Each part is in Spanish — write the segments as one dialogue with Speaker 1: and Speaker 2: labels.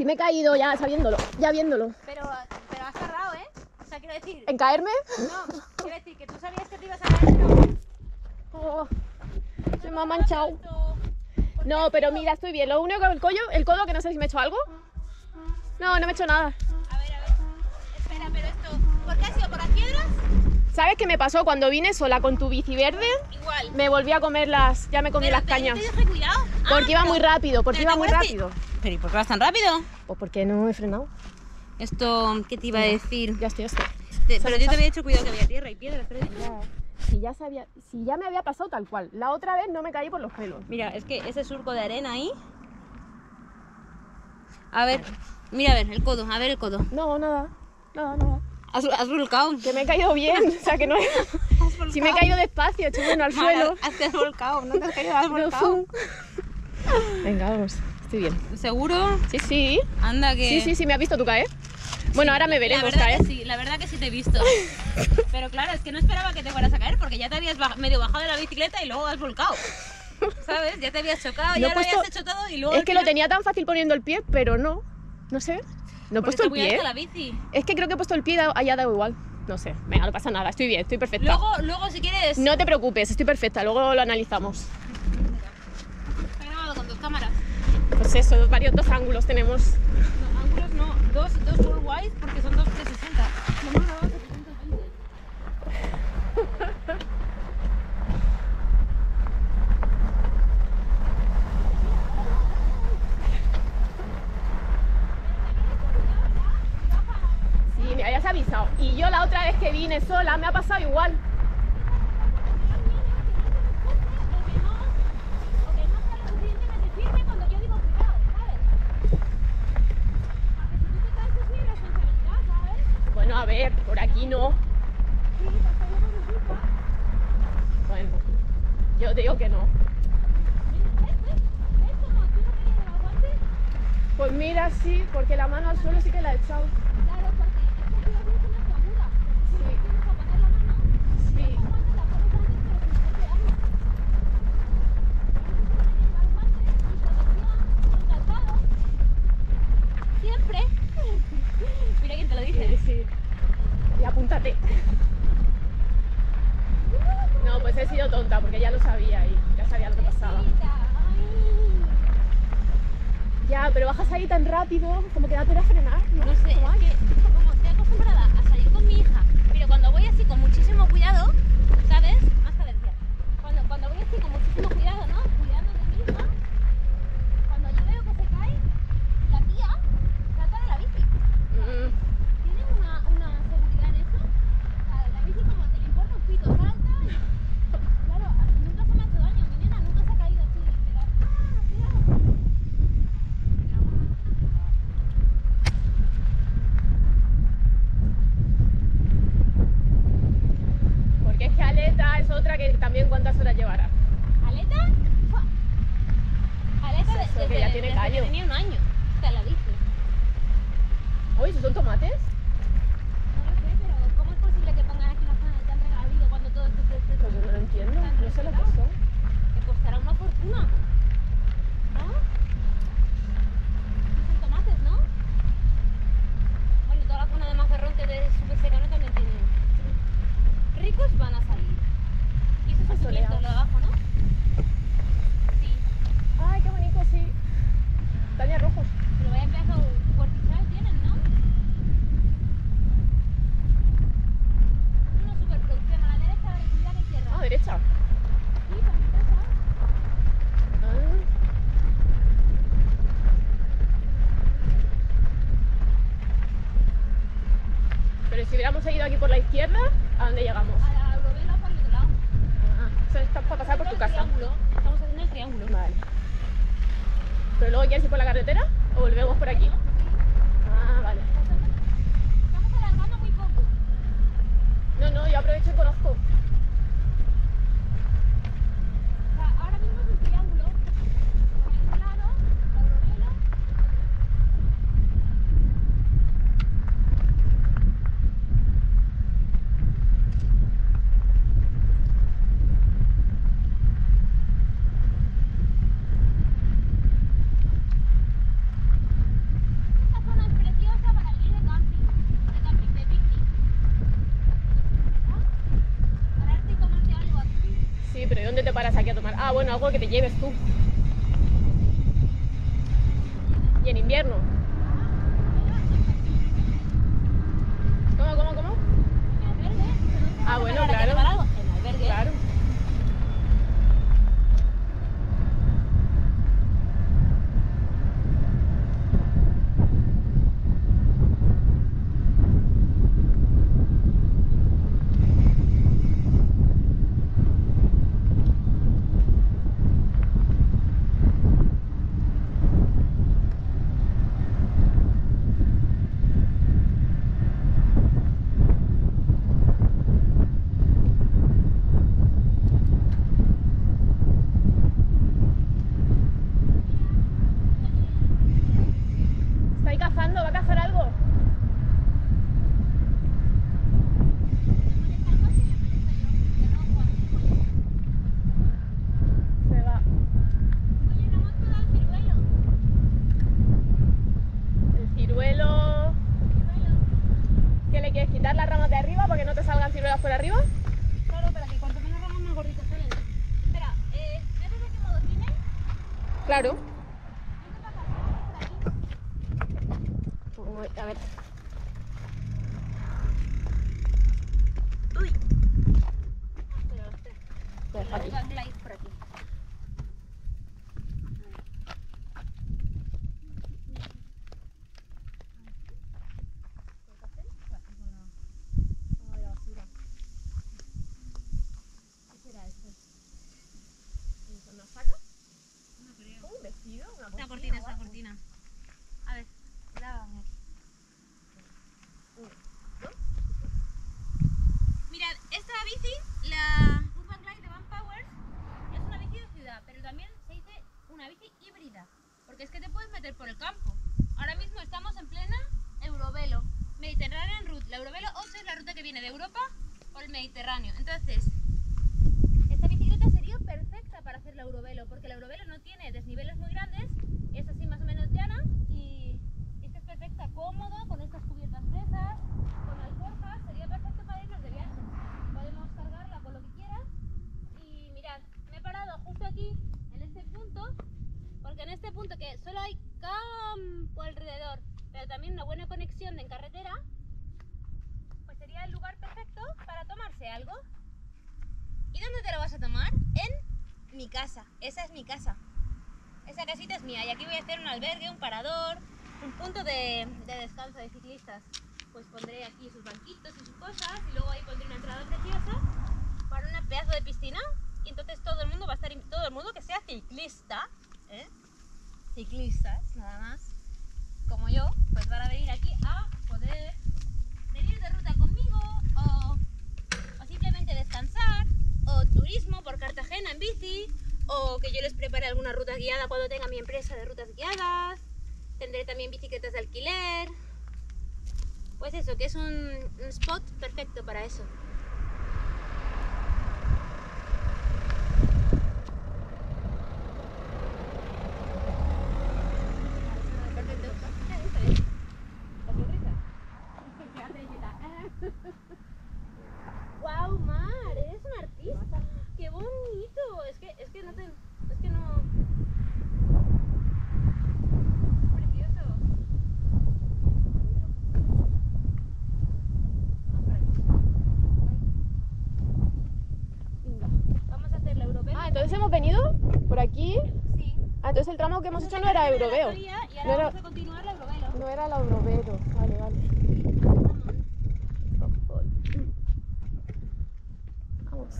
Speaker 1: me he caído ya sabiéndolo, ya viéndolo.
Speaker 2: Pero has tardado, ¿eh? O sea, quiero decir...
Speaker 1: ¿En caerme?
Speaker 2: No, quiero decir que tú sabías que te ibas a caer, pero...
Speaker 1: Oh, se me ha manchado. No, pero mira, estoy bien. Lo único que el codo, que no sé si me he hecho algo. No, no me he hecho nada.
Speaker 2: A ver. Espera, pero esto... ¿Por qué ha sido? ¿Por las piedras?
Speaker 1: ¿Sabes qué me pasó cuando vine sola con tu bici verde?
Speaker 2: Igual.
Speaker 1: Me volví a comer ya me comí las cañas.
Speaker 2: Pero te dije cuidado.
Speaker 1: Porque iba muy rápido, porque iba muy rápido.
Speaker 2: ¿Pero y por qué vas tan rápido?
Speaker 1: Pues porque no he frenado.
Speaker 2: Esto, ¿qué te iba a decir?
Speaker 1: Ya estoy.
Speaker 2: Pero yo te había dicho cuidado que había tierra y piedras, pero...
Speaker 1: Si ya me había pasado tal cual. La otra vez no me caí por los pelos.
Speaker 2: Mira, es que ese surco de arena ahí... A ver, mira, a ver el codo.
Speaker 1: No, nada.
Speaker 2: Has volcado.
Speaker 1: Que me he caído bien, o sea que no he... Si me he caído despacio, he hecho bueno al suelo.
Speaker 2: Has volcado, no te has caído, has volcado.
Speaker 1: Venga, vamos, estoy bien.
Speaker 2: ¿Seguro?
Speaker 1: Sí.
Speaker 2: Anda que...
Speaker 1: Sí, me has visto tú caer. Bueno, ahora me veremos caer.
Speaker 2: La verdad que sí te he visto. Pero claro, es que no esperaba que te fueras a caer porque ya te habías medio bajado de la bicicleta y luego has volcado. ¿Sabes? Ya te habías chocado, ya lo habías hecho todo y luego...
Speaker 1: Es que lo tenía tan fácil poniendo el pie, pero no sé. No he puesto el pie.
Speaker 2: La bici.
Speaker 1: Es que creo que he pusto el pie y haya dado igual. No sé, venga, no pasa nada, estoy bien, estoy perfecta.
Speaker 2: Luego si quieres...
Speaker 1: No te preocupes, estoy perfecta, luego lo analizamos.
Speaker 2: Está grabado con 2 cámaras.
Speaker 1: Pues eso, dos ángulos tenemos.
Speaker 2: No, ángulos no, dos full wide porque son 2 de 60. Lo hemos grabado 720.
Speaker 1: Sí, me habías avisado. Y yo la otra vez que vine sola me ha pasado igual. Bueno, a ver, por aquí no. Bueno, yo digo que no. Pues mira, sí, porque la mano al suelo sí que la he echado.
Speaker 2: Siempre. Mira quién te lo dice.
Speaker 1: Sí. Y apúntate. No, pues he sido tonta porque ya lo sabía y ya sabía lo que pasaba. Ya, pero bajas ahí tan rápido, como que da pena frenar.
Speaker 2: No sé, es que como estoy acostumbrada a salir con mi hija, pero cuando voy así con muchísimo cuidado, ¿sabes? Más cadencia. Cuando voy así con muchísimo cuidado, ¿no? Cuidando de mi hija, cuando yo veo que se cae, la tía salta de la bici. ¿Tiene una seguridad en eso? La bici como te le importa un pito, salta y... Claro, nunca se me ha hecho daño, mi nena nunca se ha caído así, literal. Cuidado.
Speaker 1: Porque es que Aleta es otra que también cuántas horas llevará.
Speaker 2: ¿Aleta? ¡Fua! Aleta
Speaker 1: Es eso,
Speaker 2: desde
Speaker 1: que ya tiene callo.
Speaker 2: que tenía 1 año. Está la bici.
Speaker 1: Oye, ¿esos son tomates?
Speaker 2: No lo sé, pero ¿cómo es posible que pongan aquí una zona de tan regadío cuando todo esto se...
Speaker 1: Pues yo no lo entiendo, no sé lo que son.
Speaker 2: Que costará una fortuna. ¿No? Son tomates, ¿no? Bueno, toda la zona de Mazarrón que es súper secano también tiene... Ricos van a salir. Y eso es
Speaker 1: Asoleados.
Speaker 2: lo de abajo, ¿no? Sí.
Speaker 1: Ay, qué bonito, sí. Están ya rojos.
Speaker 2: Pero vaya pedazo huertizal tienen, ¿no? Una superproducción. A la derecha de la recibida de tierra.
Speaker 1: Ah, derecha.
Speaker 2: Sí, por mi casa.
Speaker 1: Ah. Pero si hubiéramos seguido aquí por la izquierda, ¿a dónde llegamos?
Speaker 2: A la Eurovelo por el otro lado.
Speaker 1: Ah, eso está para pasar por tu casa.
Speaker 2: Triángulo. Estamos haciendo el triángulo.
Speaker 1: Vale. ¿Pero luego quieres ir por la carretera o volvemos por aquí? Ah, vale.
Speaker 2: Estamos alargando muy poco.
Speaker 1: No, yo aprovecho y conozco.
Speaker 2: O sea, ahora mismo es un triángulo. Por este lado, la Eurovelo.
Speaker 1: ¿Dónde te paras aquí a tomar? Ah, bueno, algo que te lleves tú. Y en invierno. ¿Cómo?
Speaker 2: En albergue.
Speaker 1: Ah, bueno,
Speaker 2: ¿Para
Speaker 1: claro.
Speaker 2: tomar algo? En albergue.
Speaker 1: Claro. Está ahí cazando, ¿va a cazar algo? Se va.
Speaker 2: Oye, no hemos probado el ciruelo.
Speaker 1: El ciruelo. ¿Qué le quieres quitar las ramas de arriba para que no te salgan ciruelas por arriba?
Speaker 2: Claro, para que cuanto menos ramas más gorditas salen. Espera, ¿ves de qué modo tiene?
Speaker 1: Claro.
Speaker 2: Por aquí.
Speaker 1: A ver.
Speaker 2: Uy. Pero espera.
Speaker 1: Deja aquí.
Speaker 2: La hice por aquí.
Speaker 1: ¿Una saca?
Speaker 2: No creo.
Speaker 1: ¿Un vestido?
Speaker 2: Una cortina, es una cortina. A ver, lávame. Mirad, esta bici, la Urban Glide de Van Powers, es una bici de ciudad, pero también se dice una bici híbrida, porque es que te puedes meter por el campo. Ahora mismo estamos en plena Eurovelo, Mediterranean Route. La Eurovelo 8 es la ruta que viene de Europa por el Mediterráneo. Entonces, esta bicicleta sería perfecta para hacer la Eurovelo, porque la Eurovelo no tiene desniveles muy grandes, es así más o menos llana y esta es perfecta, cómoda, con estas cubiertas fresas, con alforjas, sería perfecto para irnos de viaje. Podemos cargarla con lo que quieras y mirad, me he parado justo aquí, en este punto, porque en este punto que solo hay campo alrededor, pero también una buena conexión en carretera, pues sería el lugar perfecto para tomarse algo. ¿Y dónde te lo vas a tomar? En mi casa. Esa es mi casa. Esa casita es mía y aquí voy a hacer un albergue, un parador, un punto de descanso de ciclistas. Pues pondré aquí sus banquitos y sus cosas y luego ahí pondré una entrada preciosa para un pedazo de piscina y entonces todo el mundo va a estar, todo el mundo que sea ciclista, ciclistas nada más, como yo, pues van a venir aquí a poder venir de ruta conmigo o simplemente descansar, o turismo por Cartagena en bici, o que yo les prepare alguna ruta guiada cuando tenga mi empresa de rutas guiadas. Tendré también bicicletas de alquiler. Pues eso, que es un spot perfecto para eso. ¡Wow, Mar! Eres un artista. ¡Qué bonito! Es que no te... Es que no... Precioso. Vamos a hacer la Eurovelo.
Speaker 1: Ah, entonces hemos venido por aquí.
Speaker 2: Sí.
Speaker 1: Ah, entonces el tramo que hemos hecho no era Euroveo.
Speaker 2: Y ahora
Speaker 1: No era-
Speaker 2: vamos a continuar la Eurovelo.
Speaker 1: No era la Eurovelo. Vale, vale. Vamos.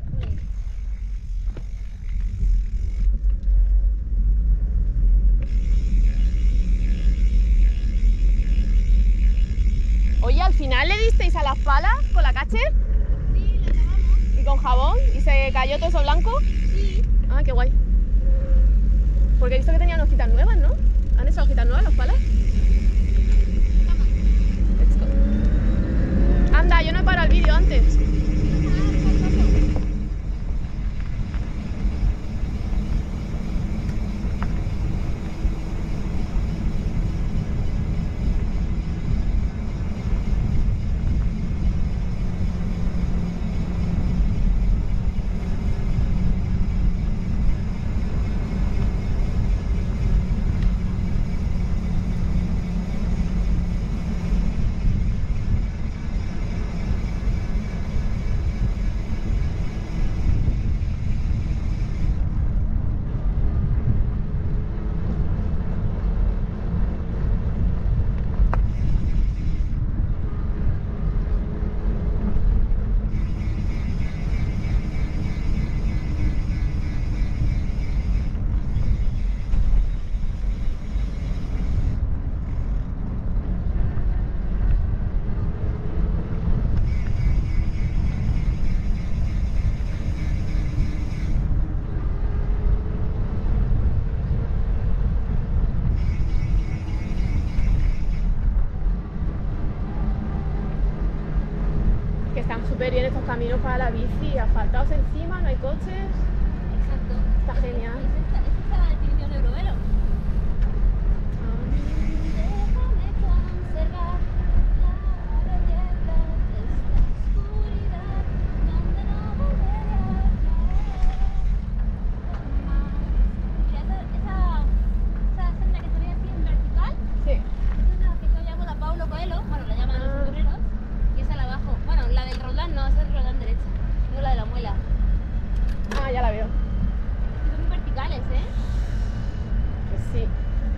Speaker 1: Oye, al final le disteis a las palas con la cache
Speaker 2: Sí, la lavamos.
Speaker 1: y con jabón y se cayó todo eso blanco.
Speaker 2: Sí.
Speaker 1: Ah, qué guay. Porque he visto que tenían hojitas nuevas, ¿no? ¿Han hecho hojitas nuevas las palas? Let's go. Anda, yo no he parado el vídeo antes. súper bien estos caminos para la bici, asfaltados encima, no hay coches.
Speaker 2: Exacto.
Speaker 1: Está genial.
Speaker 2: Es la definición de Eurovelo. Déjame conservar la belleza de esta oscuridad donde no volveré a caer jamás. Mira, esa senda que se ve así en vertical,
Speaker 1: Sí.
Speaker 2: es la que yo llamo la Paulo Coelho, bueno, la llaman los aventureros, y esa la abajo. Bueno, la del Roldán no, esa es Roldán derecha, no la de la muela.
Speaker 1: Ah, ya la veo.
Speaker 2: Son muy verticales, ¿eh?
Speaker 1: Pues sí.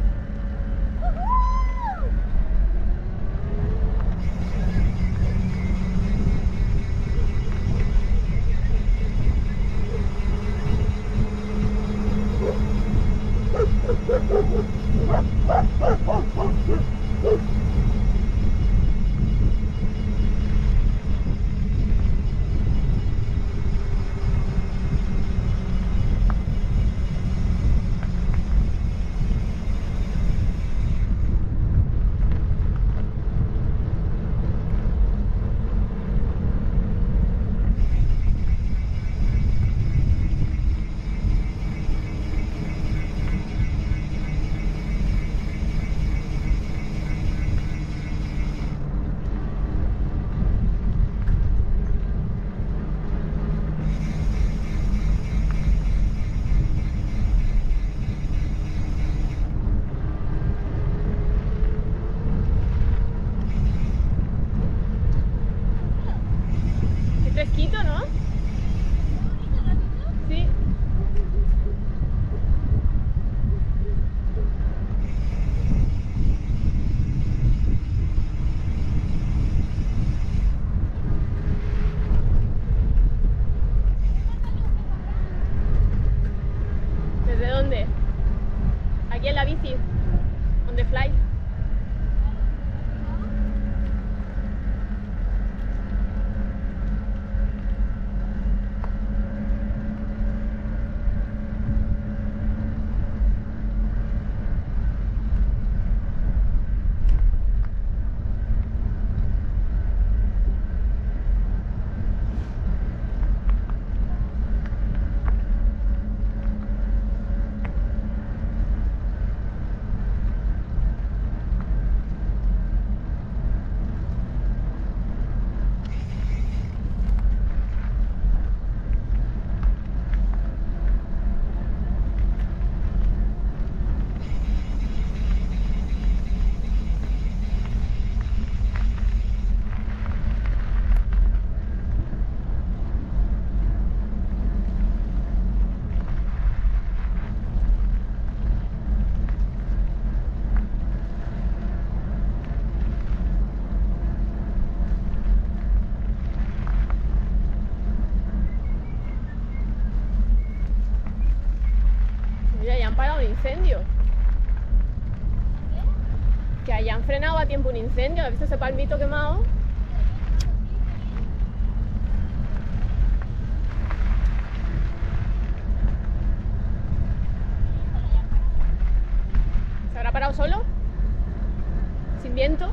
Speaker 1: Qué fresquito, ¿no? Sí. ¿Desde dónde? Aquí en la bici. On the fly. Mira, ya han parado un incendio. Que hayan frenado a tiempo un incendio. ¿Has visto ese palmito quemado? ¿Se habrá parado solo? ¿Sin viento?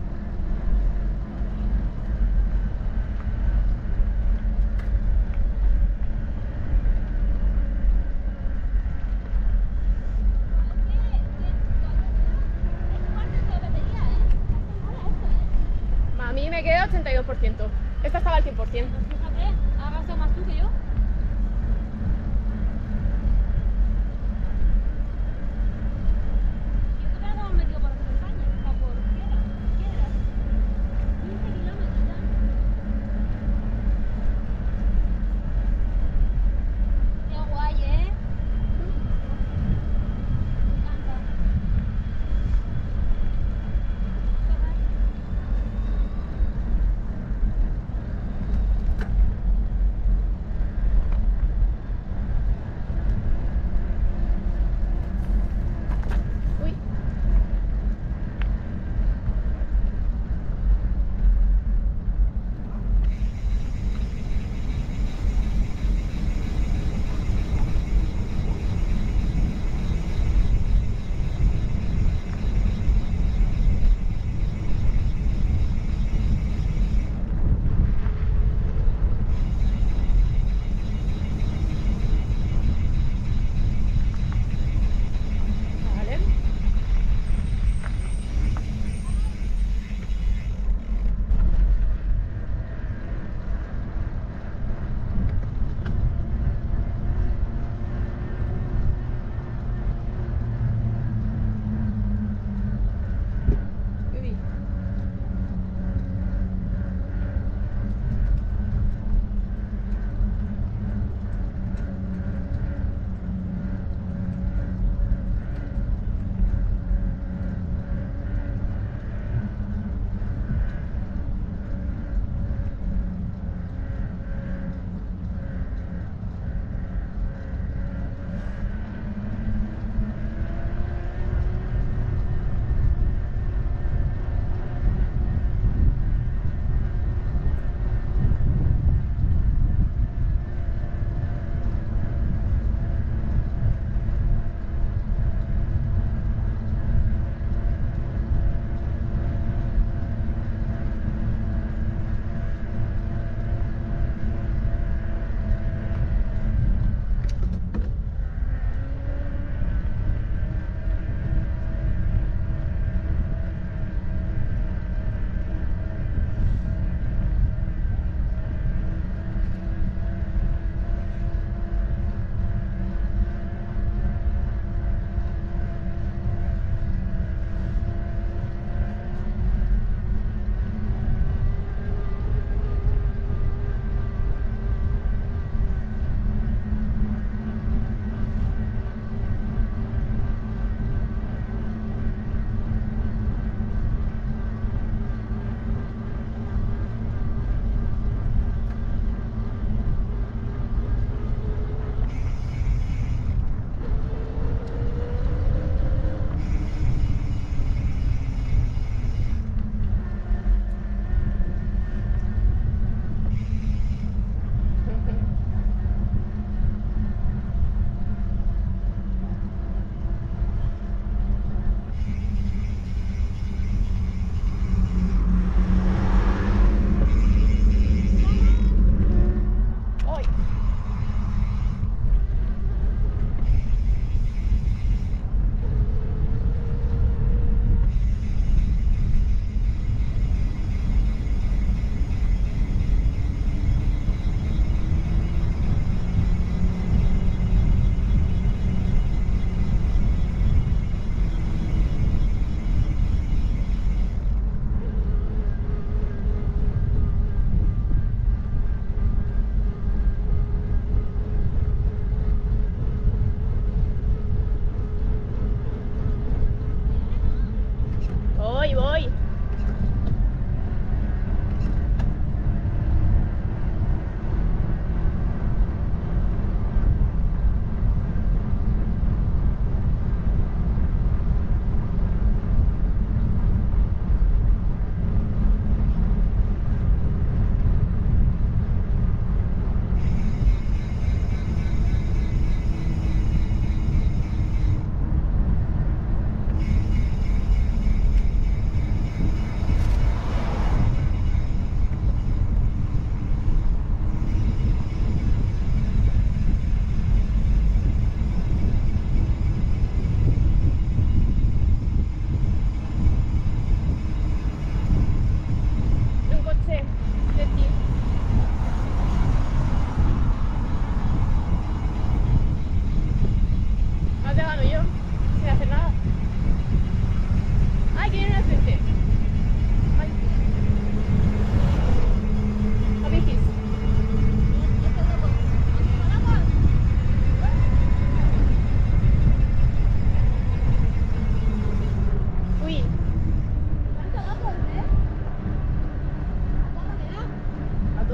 Speaker 1: A mí me queda 82%. Esta estaba al 100%.
Speaker 2: Pues fíjate, has gastado más tú que yo. Yo creo que nos hemos metido por otra montaña, o por piedras. 15 kilómetros ya. Qué guay, ¿eh? Me encanta. Qué guay.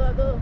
Speaker 1: todo, todo.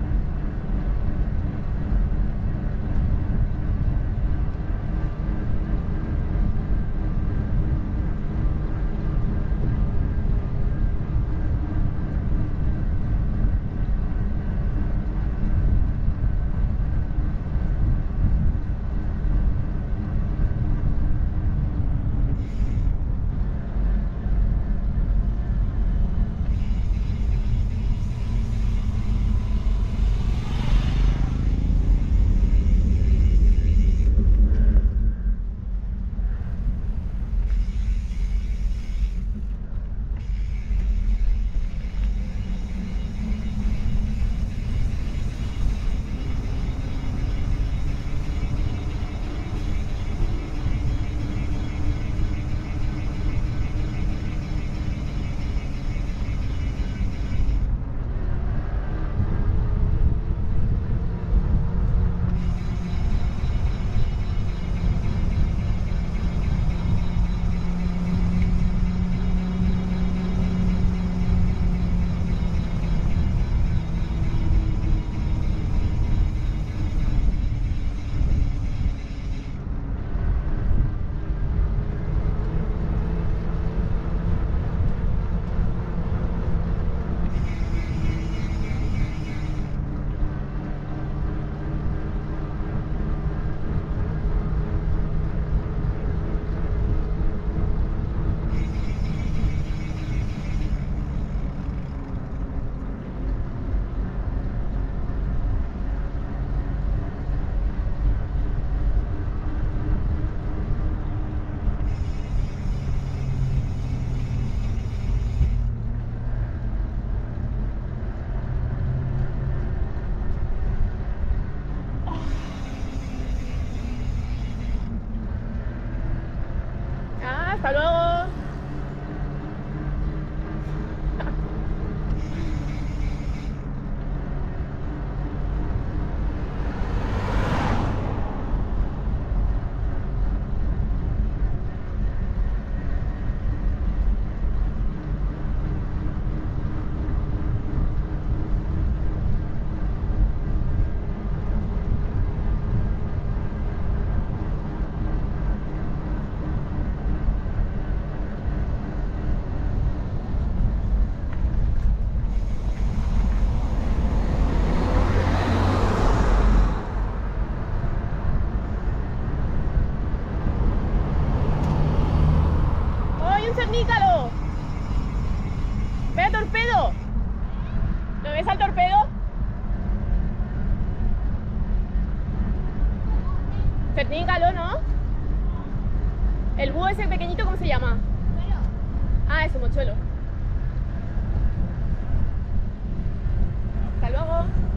Speaker 1: Hasta luego. Cernícalo. Ve a Torpedo. ¿No ves al Torpedo? Cernícalo, ¿no? El búho ese pequeñito, ¿cómo se llama? Ah, es un mochuelo. Hasta luego.